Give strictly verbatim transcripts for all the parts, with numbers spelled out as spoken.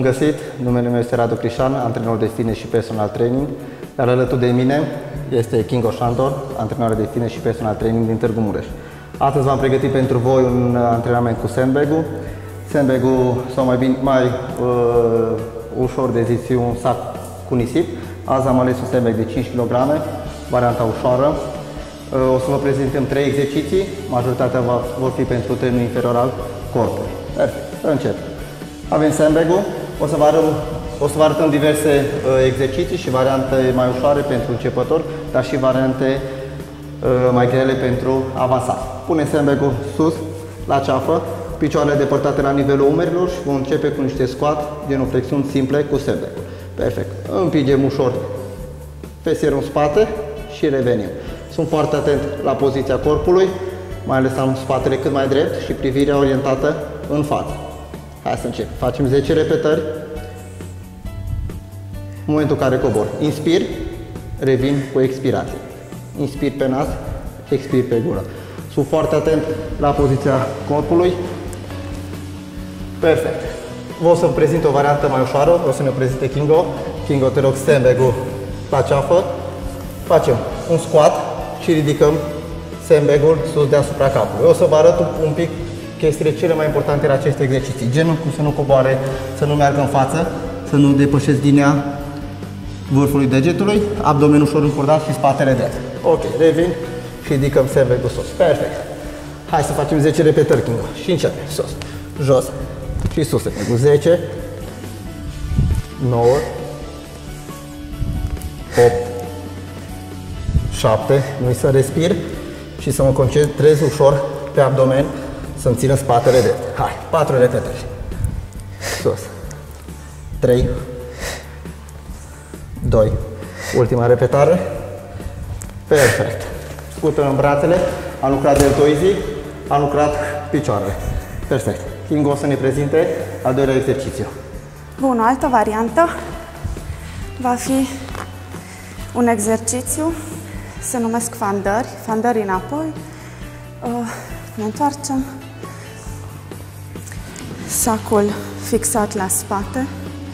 găsit, numele meu este Radu Crișan, antrenor de fitness și personal training, iar alături de mine este Kingo Șandor, antrenor de fitness și personal training din Târgu Mureș. Astăzi v-am pregătit pentru voi un antrenament cu sandbag-ul. Sandbag-ul, sau mai bine, mai uh, ușor de zis, un sac cu nisip. Azi am ales un sandbag de cinci kilograme, varianta ușoară. Uh, o să vă prezentăm trei exerciții, majoritatea va, vor fi pentru trenul inferior al corpului. Perfect, încep. Avem sandbag-ul, o să vă arătăm, o să vă arătăm diverse uh, exerciții și variante mai ușoare pentru începători, dar și variante uh, mai grele pentru avansați. Punem sandbag-ul sus, la ceafă, picioarele depărtate la nivelul umerilor și vom începe cu niște squat, genuflexiuni simple cu sandbag-ul. Perfect. Împingem ușor pe serul în spate și revenim. Sunt foarte atent la poziția corpului, mai ales am spatele cât mai drept și privirea orientată în față. Hai să încep. Facem zece repetări. În momentul în care cobor, inspir, revin cu expirație. Inspir pe nas, expir pe gură. Sunt foarte atent la poziția corpului. Perfect. Vă să vă prezint o variantă mai ușoară, o să ne prezinte Kingo. Kingo, te rog, sandbag-ul la ceafă. Facem un squat și ridicăm sandbag-ul sus deasupra capului. O să vă arăt un pic chestiile cele mai importante la aceste exerciții. Genul cum să nu coboare, să nu meargă în față, să nu depășesc linia vârfului degetului, abdomenul ușor încordat și spatele drept. Ok, revin și ridicăm sandbag-ul sus. Perfect. Hai să facem zece repetări, Kingo. Și începem. Sus, jos și sus. Cu zece, nouă, opt, șapte, nu-i să respir și să mă concentrez ușor pe abdomen, să-mi țină spatele drept. Hai, patru repetări. Sus. trei, doi, ultima repetare. Perfect. Scuturăm brațele, am lucrat deltoizii, am lucrat picioarele. Perfect. Kingo o să ne prezinte al doilea exercițiu. Bun, o altă variantă va fi un exercițiu, se numesc fandări, fandări înapoi, ne întoarcem, sacul fixat la spate,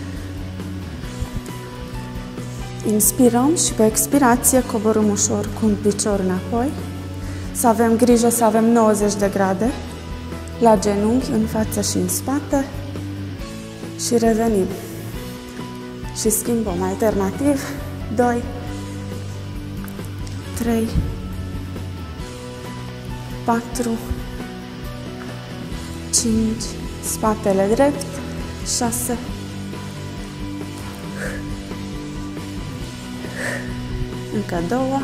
inspirăm și pe expirație coborâm ușor cu un picior înapoi, să avem grijă să avem nouăzeci de grade la genunchi, în față și în spate și revenim și schimbăm alternativ, doi, trei, patru, cinci, spatele drept, șase, încă două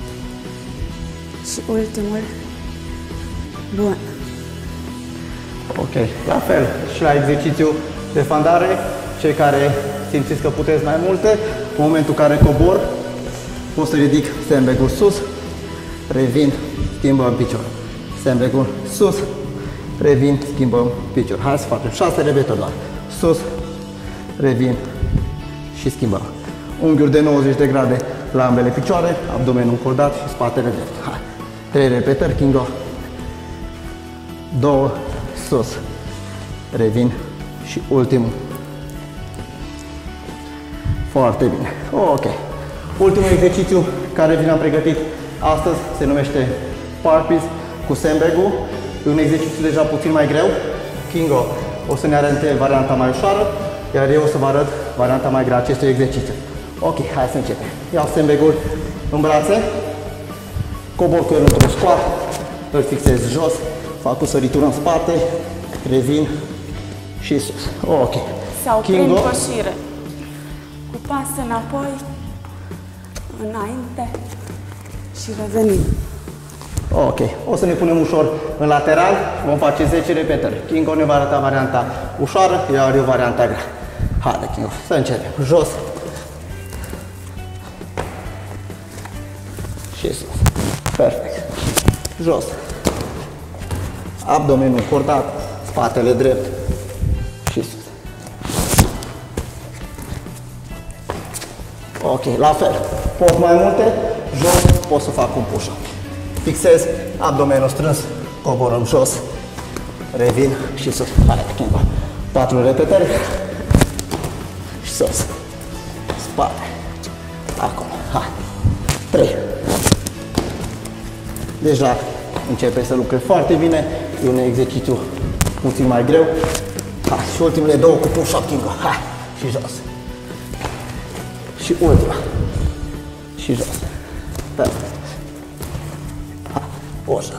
și ultimul. Bun. Ok, la fel și la exercițiu de fandare, cei care simțiți că puteți mai multe, în momentul în care cobor, o să ridic sandbag-ul sus, revin, schimbăm picior. Sandbag-ul sus, revin, schimbăm picior. Hai să facem șase repetări doar. Sus, revin și schimbăm. Unghiuri de nouăzeci de grade la ambele picioare, abdomenul încordat și spatele drept. Hai. trei repetări, Kingo. doi, sus, revin și ultimul. Foarte bine. Ok. Ultimul exercițiu care vi l-am pregătit astăzi se numește burpees cu sandbag-ul. E un exercițiu deja puțin mai greu. Kingo o să ne arate varianta mai ușoară, iar eu o să vă arăt varianta mai grea acestui exercițiu. Ok, hai să începem. Iau sandbag-ul în brațe, cobor cu el într-un squat, îl fixez jos, fac o săritură în spate, revin și sus. Ok. Sau Kingo, prin coșire. Cu pas înapoi, înainte și revenim. Ok. O să ne punem ușor în lateral și vom face zece repetări. Kingo ne va arăta varianta ușoară, iar eu varianta grea. Haide, Kingo, să începem. Jos și sus. Perfect. Jos. Abdomenul încordat, spatele drept și sus. Ok, la fel. Pot mai multe, jos pot să fac un push-up. Fixez abdomenul strâns, coborăm jos, revin și sus. Hai, Kingo. patru repetări. și sus. Spate. Acolo. Hai. trei. Deja începe să lucre foarte bine. E un exercițiu puțin mai greu. Hai. Și ultimele două cu push-up kingo. Hai. Și jos. Și ultima. Și jos. Perfect. Hai. Ușa.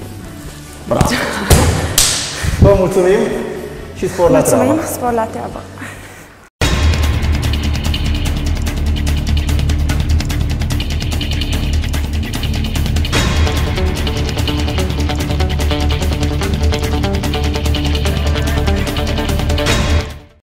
Bravo. Vă mulțumim și spor la treabă. Mulțumim, spor la treabă.